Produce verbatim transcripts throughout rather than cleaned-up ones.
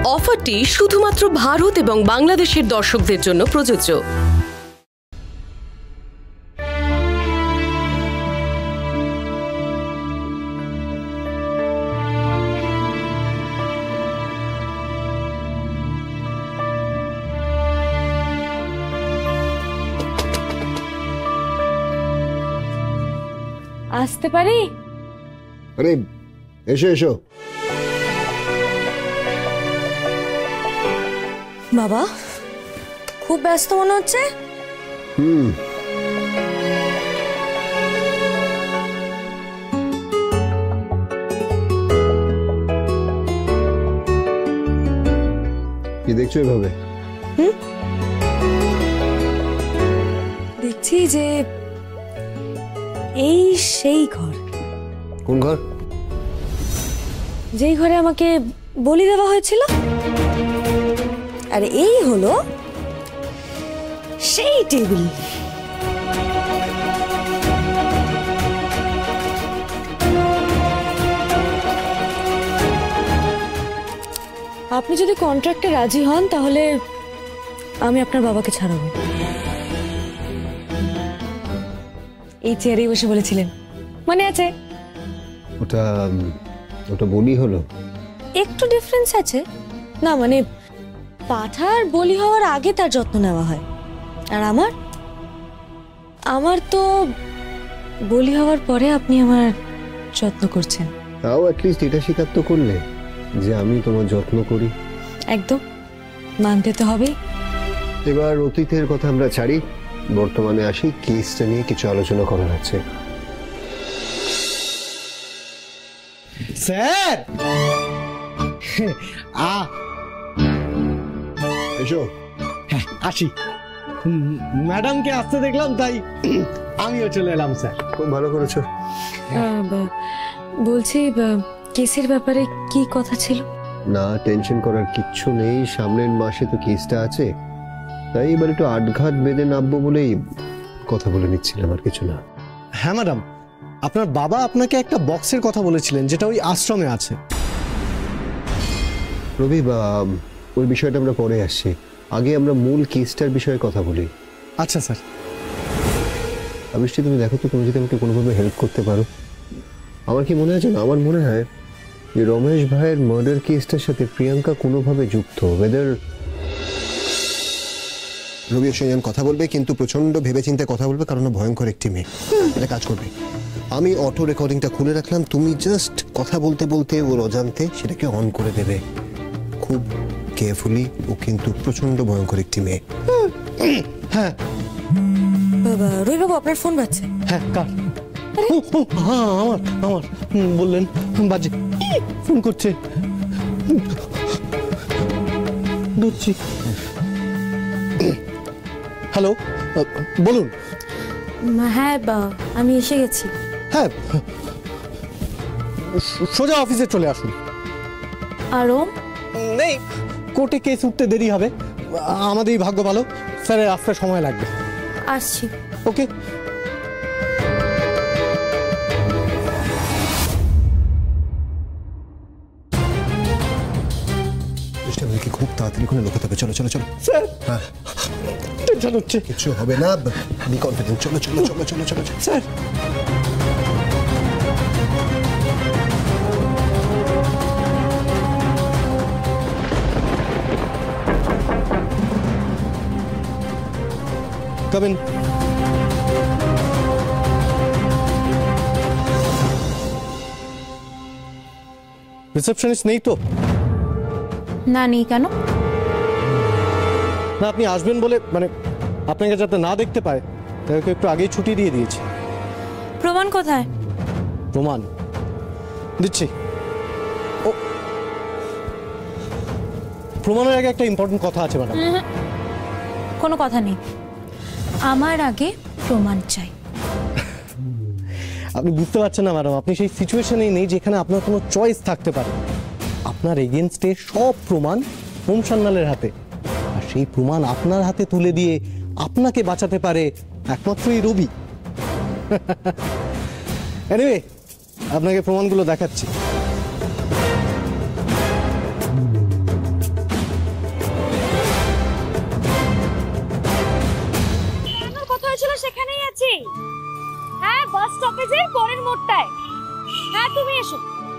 অফারটি শুধুমাত্র ভারত এবং বাংলাদেশের দর্শকদের জন্য প্রযোজ্য। আসতে পারি? আরে এসো এসো। বাবা খুব ব্যস্ত মনে হচ্ছে। হুম কি দেখছো এভাবে? হুম দেখছি যে এই সেই ঘর। কোন ঘর? যেই ঘরে আমাকে বলি দেওয়া হয়েছিল। আর এই হলো সেই টেবিল। আপনি যদি কন্ট্রাক্টে রাজি হন তাহলে আমি আপনার বাবাকে ছাড়াবো। এই চেয়ারেই বসে বলেছিলেন, মনে আছে? ওটা ওটা বলি হলো। একটু ডিফারেন্স আছে না, মানে পাঠার বলি হওয়ার আগে তার যত্ন নেওয়া হয়, আর আমার আমার তো বলি হওয়ার পরে আপনি আমার যত্ন করছেন। তাও অ্যাটলিস্ট এটা স্বীকার তো করলে যে আমি তোমার যত্ন করি। একদম মানতে তো হবেই। এবার অতীতের কথা আমরা ছাড়ি, বর্তমানে আসি। কেসটা নিয়ে কিছু আলোচনা করার আছে। স্যার আ এসো। হ্যাঁ আসি। ম্যাডামকে আসতে দেখলাম তাই আমিও চলে এলাম। স্যার খুব ভালো করেছো। বলছি কেসের ব্যাপারে কি কথা ছিল? না, টেনশন করার কিচ্ছু নেই। সামনের মাসে তো কেসটা আছে, তাই এবার একটু আটঘাট বেঁধে নামবো বলেই কথা বলে নিচ্ছিলাম, আর কিছু না। হ্যাঁ ম্যাডাম, আপনার বাবা আপনাকে একটা বক্সের কথা বলেছিলেন যেটা ওই আশ্রমে আছে। রবি, বা ওই বিষয়টা আমরা পরে আসছি, আগে আমরা মূল কেসটার বিষয়ে কথা বলি। আচ্ছা স্যার। অবশ্যই তুমি দেখো তো, তুমি যদি আমাকে কোনোভাবে হেল্প করতে পারো। আমার কি মনে হয় জানো, আমার মনে হয় যে রমেশ ভাইয়ের মার্ডার কেসটার সাথে প্রিয়াঙ্কা কোনোভাবে যুক্ত। ওদের রবি ওর সঙ্গে কথা বলবে, কিন্তু প্রচন্ড ভেবেচিন্তে কথা বলবে, কারণ ভয়ঙ্কর একটি মেয়ে। এটা কাজ করবে। আমি অটো রেকর্ডিংটা খুলে রাখলাম, তুমি জাস্ট কথা বলতে বলতে ওর অজান্তে সেটাকে অন করে দেবে। খুব কেয়ারফুলি। ও কিন্তু প্রচন্ড ভয়ঙ্কর একটি মেয়ে। হ্যাঁ বাবা, রবি বাবু আপনার ফোন বাজছে। হ্যাঁ কার? হ্যাঁ আমার আমার বললেন বাজে, ফোন করছে। ধরছি। হ্যালো, বলুন। হ্যাঁ বা আমি এসে গেছি। হ্যাঁ সোজা অফিসে চলে আসুন। আর ওম নেই, কোর্টে কেস উঠতে দেরি হবে। আমাদেরই ভাগ্য ভালো, স্যারের আসতে সময় লাগবে। আসছি। ওকে। খুব তাড়াতাড়ি করে লোকাতে হবে। চলো চলো চলো। স্যার হ্যাঁ টেনশন হচ্ছে। কিছু হবে না, বি কনফিডেন্ট। চলো চলো চলো চলো চলো স্যার। Come in. রিসেপশনিস্ট নেই তো? না, নেই। কেন? না, আপনি আসবেন বলে, মানে আপনাকে যাতে না দেখতে পায় তাকে একটু আগেই ছুটি দিয়ে দিয়েছি। প্রমাণ কোথায়? প্রমাণ দিচ্ছি। ও, প্রমাণের আগে একটা ইম্পর্টেন্ট কথা আছে ম্যাডাম। কোনো কথা নেই, আমার আগে প্রমাণ চাই। আপনি বুঝতে পারছেন না ম্যাডাম, আপনি সেই সিচুয়েশনেই নেই যেখানে আপনার কোনো চয়েস থাকতে পারে। আপনার এগেনস্টে সব প্রমাণ হোম সান্যালের হাতে, আর সেই প্রমাণ আপনার হাতে তুলে দিয়ে আপনাকে বাঁচাতে পারে একমাত্র এই রবি। এনিওয়ে, আপনাকে প্রমাণগুলো দেখাচ্ছি। স্টপেজের পরের মোড়টায়। হ্যাঁ তুমি এসো।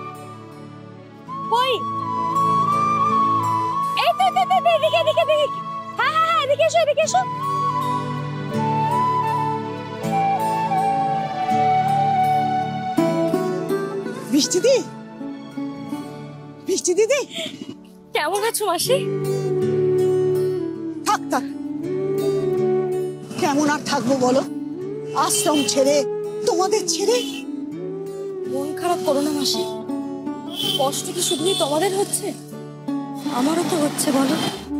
কই? এই তো তো তো এদিকে এদিকে এদিকে। হ্যাঁ হ্যাঁ হ্যাঁ এদিকে এসো এদিকে এসো। বৃষ্টি দি, বৃষ্টি দিদি, কেমন আছো মাসি? থাক থাক, কেমন আর থাকবো বলো, আশ্রম ছেড়ে, তোমাদের ছেড়ে। মন খারাপ করো না মাসি, কষ্ট কি শুধুই তোমাদের হচ্ছে? আমারও তো হচ্ছে বলো,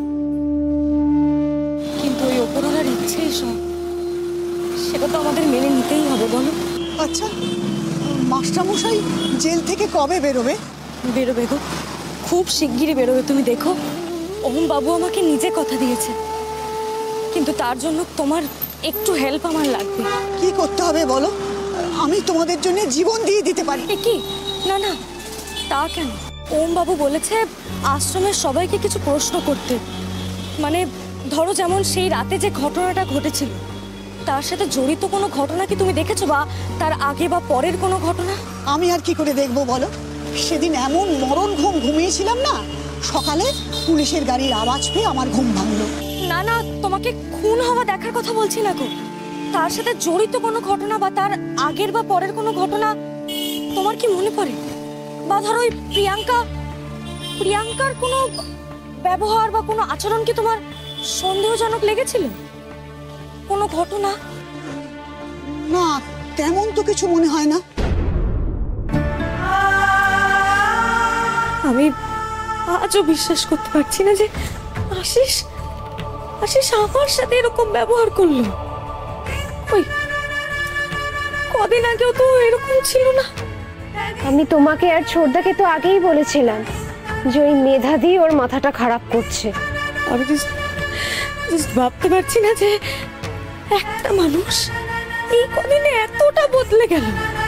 কিন্তু ওই ওপরওয়ালার ইচ্ছেই সব, সেটা তো আমাদের মেনে নিতেই হবে বলো। আচ্ছা, মাস্টারমশাই জেল থেকে কবে বেরোবে? বেরোবে গো, খুব শিগগিরই বেরোবে। তুমি দেখো, ওম বাবু আমাকে নিজে কথা দিয়েছে, কিন্তু তার জন্য তোমার একটু হেল্প আমার লাগবে। কি করতে হবে বলো, আমি তোমাদের জন্য জীবন দিয়ে দিতে পারি। এ কি? না না, তা কেন? ওম বাবু বলেছে আশ্রমের সবাইকে কিছু প্রশ্ন করতে, মানে ধরো যেমন সেই রাতে যে ঘটনাটা ঘটেছিল তার সাথে জড়িত কোনো ঘটনা কি তুমি দেখেছো, বা তার আগে বা পরের কোনো ঘটনা? আমি আর কি করে দেখবো বলো, সেদিন এমন মরণ ঘুম ঘুমিয়েছিলাম না, সকালে পুলিশের গাড়ির আওয়াজ পেয়ে আমার ঘুম ভাঙলো। না না, তোমাকে খুন হওয়া দেখার কথা বলছি না গো, তার সাথে জড়িত কোনো ঘটনা বা তার আগের বা পরের কোনো ঘটনা তোমার কি মনে পড়ে? বা ধরো ওই প্রিয়াঙ্কা, প্রিয়াঙ্কার কোনো ব্যবহার বা কোনো আচরণ কি তোমার সন্দেহজনক লেগেছিল? কোনো ঘটনা? না, তেমন তো কিছু মনে হয় না। আমি আজও বিশ্বাস করতে পারছি না যে আশিস আশিস আমার সাথে এরকম ব্যবহার করলো। ওই কদিন আগেও তো এরকম ছিল না। আমি তোমাকে আর ছোটদাকে তো আগেই বলেছিলাম যে ওই মেধা দিয়ে ওর মাথাটা খারাপ করছে। আমি জাস্ট জাস্ট ভাবতে পারছি না যে একটা মানুষ এই কদিনে এতটা বদলে গেল।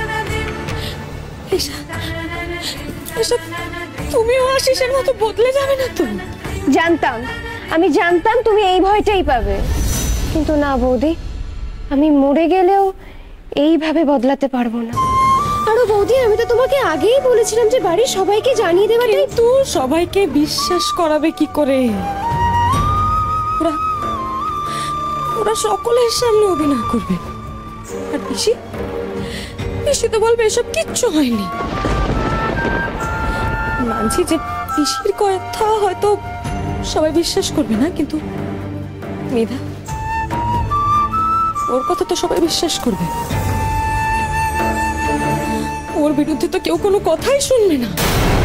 এসব এসব তুমিও আশিসের মতো বদলে যাবে না তো? জানতাম, আমি জানতাম তুমি এই ভয়টাই পাবে, কিন্তু না বৌদি, আমি মরে গেলেও এইভাবে বদলাতে পারবো না। আরো বৌদি, আমি তো তোমাকে আগেই বলেছিলাম যে বাড়ির সবাইকে জানিয়ে দেওয়াটাই। কিন্তু সবাইকে বিশ্বাস করাবে কি করে? ওরা ওরা সকলের সামনে অভিনয় করবে, আর পিসি পিসি তো বলবে এসব কিচ্ছু হয়নি। মানছি যে পিসির কথা হয়তো সবাই বিশ্বাস করবে না, কিন্তু মেধা, ওর কথা তো সবাই বিশ্বাস করবে। ওর বিরুদ্ধে তো কেউ কোনো কথাই শুনবে না।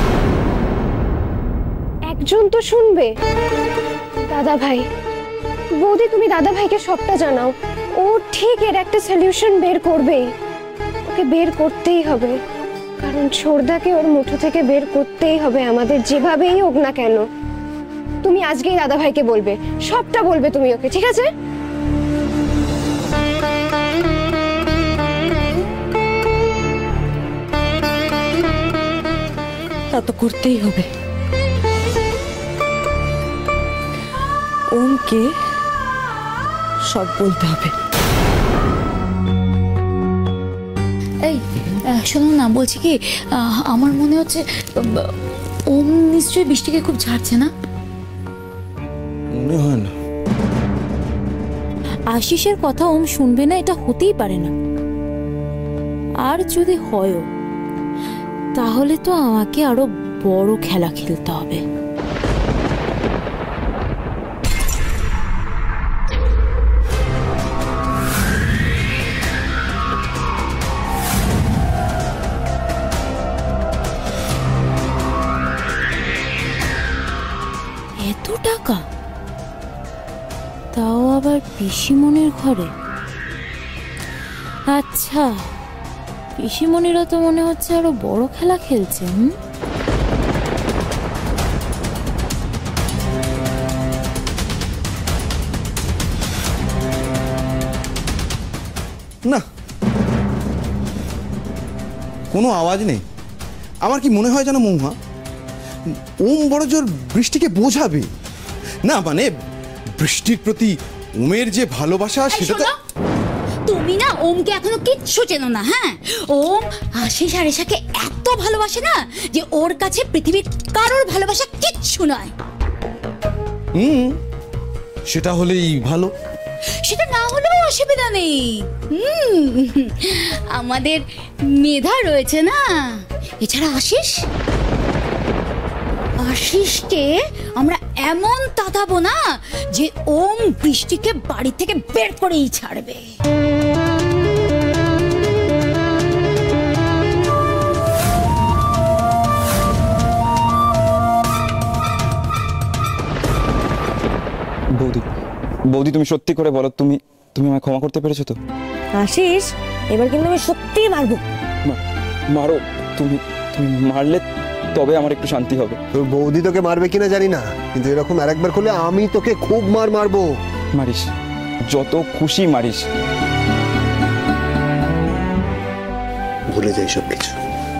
একজন তো শুনবে, দাদা ভাই। বৌদি, তুমি দাদা ভাইকে সবটা জানাও, ও ঠিক এর একটা সলিউশন বের করবেই। ওকে বের করতেই হবে, কারণ ছোটদাকে ওর মুঠো থেকে বের করতেই হবে আমাদের, যেভাবেই হোক না কেন। তুমি আজকেই দাদা ভাইকে বলবে, সবটা বলবে তুমি ওকে, ঠিক আছে? তা তো করতেই হবে। ওমকে সব বলতে হবে। এই শোনো না, বলছি কি, আমার মনে হচ্ছে ওম নিশ্চয়ই বৃষ্টিকে খুব ঝাড়ছে না? মনে হয় না। আশিসের কথা ওম শুনবে না, এটা হতেই পারে না। আর যদি হয়ও, তাহলে তো আমাকে আরো বড় খেলা খেলতে হবে। এত টাকা, তাও আবার পিসিমনির ঘরে। আচ্ছা, পিসিমনিরা তো মনে হচ্ছে আরো বড় খেলা খেলছে। হুম, না, কোনো আওয়াজ নেই। আমার কি মনে হয় জানো মৌহা, ওম বড় জোর বৃষ্টিকে বোঝাবে না, মানে বৃষ্টির প্রতি ওমের যে ভালোবাসা সেটা তো। তুমি না ওমকে এখনো কিচ্ছু চেনো না। হ্যাঁ, ওম আশিস আর এশাকে এত ভালোবাসে না যে ওর কাছে পৃথিবীর কারোর ভালোবাসা কিচ্ছু নয়। হুম, সেটা হলেই ভালো। সেটা না হলেও অসুবিধা নেই। হুম, আমাদের মেধা রয়েছে না। এছাড়া আশিস আশিসকে আমরা এমন তাতাবো না যে ওম বৃষ্টিকে বাড়ি থেকে বের করেই ছাড়বে। বৌদি, বৌদি তুমি সত্যি করে বলো, তুমি তুমি আমায় ক্ষমা করতে পেরেছো তো? আশিস, এবার কিন্তু আমি সত্যিই মারবো। মা- মারো, তুমি তুমি মারলে তবে আমার একটু শান্তি হবে। তোর বৌদি তোকে মারবে কিনা জানি না, কিন্তু এরকম আরেকবার করলে আমি তোকে খুব মার মারবো। মারিস, যত খুশি মারিস। ভুলে যাই সব কিছু।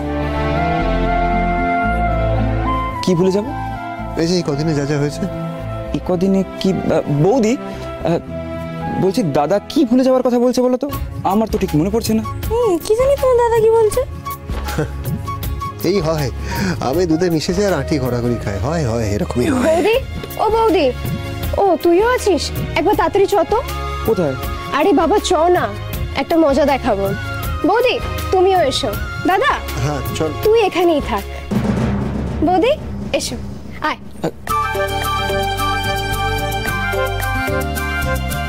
কি ভুলে যাব? এই যে এই কদিনে যা যা হয়েছে। এই কদিনে কি? আহ, বৌদি, আহ, বলছি দাদা কি ভুলে যাওয়ার কথা বলছে বলো তো? আমার তো ঠিক মনে পড়ছে না। হুম, কি জানি তোমার দাদা কি বলছে। এই হয়, আমি দুধে মিশে যায় আর আঁটি ঘোরাঘুরি খায়, হয় হয় এরকমই হয়। বৌদি, ও বৌদি, ও তুইও আছিস? একবার তাড়াতাড়ি চ তো। কোথায়? আরে বাবা চ না, একটা মজা দেখাবো। বৌদি তুমিও এসো। দাদা হ্যাঁ চল। তুই এখানেই থাক। বৌদি এসো, আয়।